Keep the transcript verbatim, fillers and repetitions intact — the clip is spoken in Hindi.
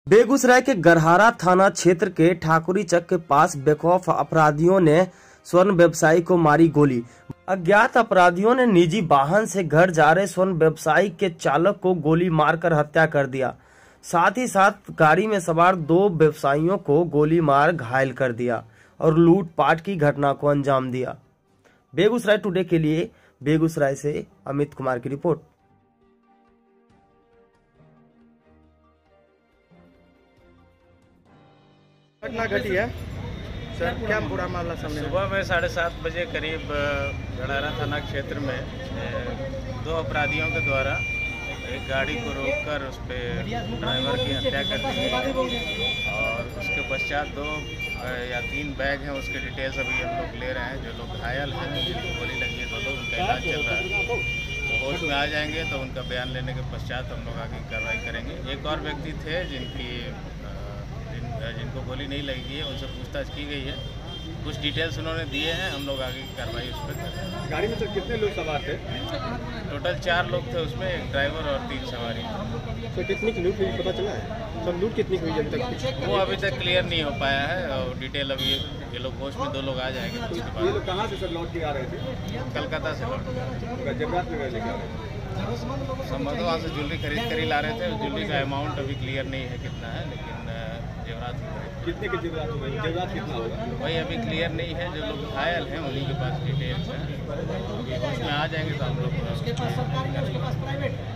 बेगूसराय के गरहारा थाना क्षेत्र के ठाकुरी चक के पास बेखौफ अपराधियों ने स्वर्ण व्यवसायी को मारी गोली। अज्ञात अपराधियों ने निजी वाहन से घर जा रहे स्वर्ण व्यवसायी के चालक को गोली मारकर हत्या कर दिया। साथ ही साथ गाड़ी में सवार दो व्यवसायियों को गोली मार घायल कर दिया और लूटपाट की घटना को अंजाम दिया। बेगूसराय टुडे के लिए बेगूसराय से अमित कुमार की रिपोर्ट। घटना घटी है सर, क्या पूरा मामला सामने? सुबह में साढ़े सात बजे करीब गरहारा थाना क्षेत्र में दो अपराधियों के द्वारा एक गाड़ी को रोककर उस पर ड्राइवर की हत्या कर दी गई और उसके पश्चात दो या तीन बैग हैं, उसके डिटेल्स अभी हम लोग ले रहे हैं। जो लोग घायल हैं, जिनको गोली लगी है, दो लोग उनका इलाज चल रहा है, तो होश में आ जाएंगे तो उनका बयान लेने के पश्चात हम लोग आगे कार्रवाई करेंगे। एक और व्यक्ति थे जिनकी जिनको गोली नहीं लगी है, उनसे पूछताछ की गई है, कुछ डिटेल्स उन्होंने दिए हैं, हम लोग आगे की कार्रवाई उस पर कर रहे हैं। गाड़ी में सर कितने लोग सवार थे? टोटल चार लोग थे, उसमें एक ड्राइवर और तीन सवारी। सर कितनी की लूट हुई पता चला है? सर लूट कितनी हुई अभी तक? वो अभी तक क्लियर नहीं हो पाया है और डिटेल अभी ये लोग होश में दो लोग आ जाएंगे। तो उसके ये लोग कहाँ से सर लौट के आ रहे थे? कलकत्ता से लौट के जबरात में लेके आ रहे थे। संभवतः वहाँ से ज्वेलरी खरीद कर ही ला रहे थे। ज्वेलरी का अमाउंट अभी क्लियर नहीं है कितना है, लेकिन जेवरात कितने के जेवरात होगा? जेवरात कितना होगा वही अभी क्लियर नहीं है। जो लोग घायल हैं उन्हीं के पास डिटेल्स हैं, अभी होश में आ जाएंगे तो हम लोग